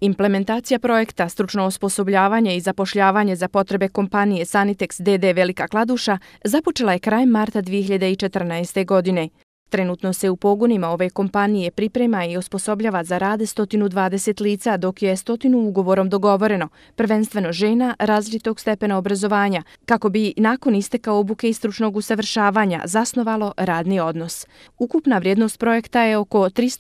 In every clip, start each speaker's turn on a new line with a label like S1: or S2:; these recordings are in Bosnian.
S1: Implementacija projekta, stručno osposobljavanje i zapošljavanje za potrebe kompanije Sanitex d.d. Velika Kladuša započela je krajem marta 2014. godine. Trenutno se u pogonima ove kompanije priprema i osposobljava za rad 120 lica, dok je 100 ugovorom dogovoreno, prvenstveno žena različitog stepena obrazovanja, kako bi nakon isteka obuke i stručnog usavršavanja zasnovalo radni odnos. Ukupna vrijednost projekta je oko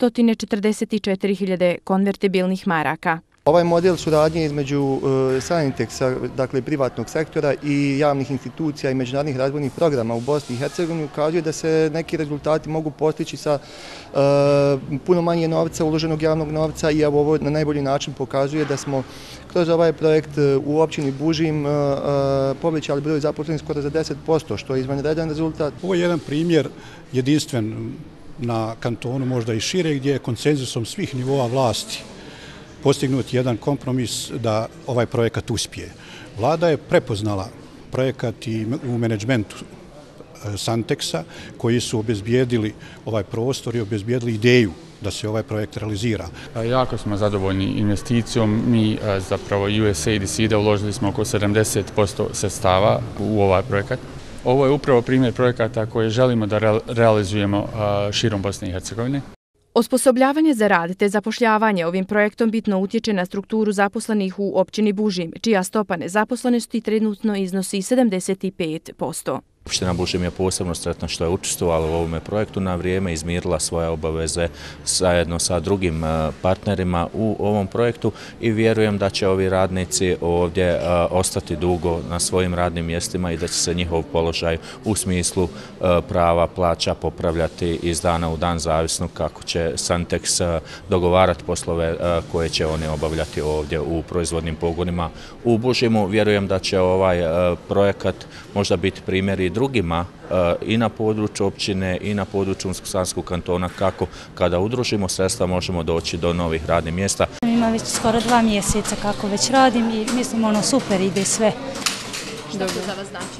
S1: 344.000 konvertibilnih maraka.
S2: Ovaj model suradnje između Sanitexa, dakle privatnog sektora i javnih institucija i međunarodnih razvojnih programa u Bosni i Hercegovini ukazuje da se neki rezultati mogu postići sa puno manje novca, uloženog javnog novca, i ovo na najbolji način pokazuje da smo kroz ovaj projekt u općini Bužim povećali broj zaposlenih skoro za 10%, što je izvanredan rezultat.
S3: Ovo je jedan primjer jedinstven na kantonu, možda i šire, gdje je konsenzusom svih nivoa vlasti postignut jedan kompromis da ovaj projekat uspije. Vlada je prepoznala projekat i u menadžmentu Sanitexa, koji su obezbijedili ovaj prostor i obezbijedili ideju da se ovaj projekt realizira.
S4: Jako smo zadovoljni investicijom. Mi zapravo USAID i SIDA uložili smo oko 70% sredstava u ovaj projekat. Ovo je upravo primjer projekata koje želimo da realizujemo širom Bosne i Hercegovine.
S1: Osposobljavanje za rad te zapošljavanje ovim projektom bitno utječe na strukturu zaposlenih u općini Bužim, čija stopa nezaposlenosti trenutno iznosi 75%.
S5: Opština Bužim je posebno sretna što je učestvovala u ovome projektu na vrijeme, izmirila svoje obaveze zajedno sa drugim partnerima u ovom projektu i vjerujem da će ovi radnici ovdje ostati dugo na svojim radnim mjestima i da će se njihov položaj u smislu prava plaća popravljati iz dana u dan, zavisno kako će Sanitex dogovarati poslove koje će oni obavljati ovdje u proizvodnim pogonima u Bužimu. Vjerujem da će ovaj projekat možda biti primjer i drugima i na području općine i na području Unsko-Sanskog kantona, kako kada udružimo sredstva možemo doći do novih radnih mjesta.
S6: Ima već skoro 2 mjeseca kako već radim i mislim super ide sve.
S7: Što to za vas znači?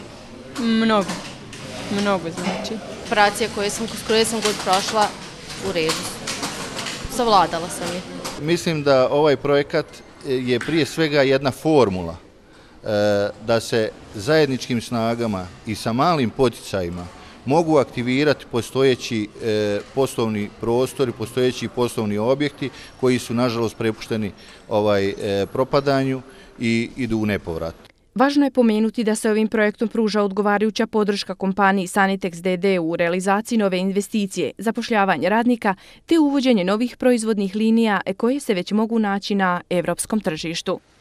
S8: Mnogo znači.
S7: Operacija koje sam god prošla u redu. Savladala sam je.
S9: Mislim da ovaj projekat je prije svega jedna formula da se zajedničkim snagama i sa malim poticajima mogu aktivirati postojeći poslovni prostori, postojeći poslovni objekti koji su nažalost prepušteni propadanju i idu u nepovrat.
S1: Važno je pomenuti da se ovim projektom pruža odgovarajuća podrška kompaniji Sanitex d.d. u realizaciji nove investicije, zapošljavanje radnika te uvođenje novih proizvodnih linija koje se već mogu naći na evropskom tržištu.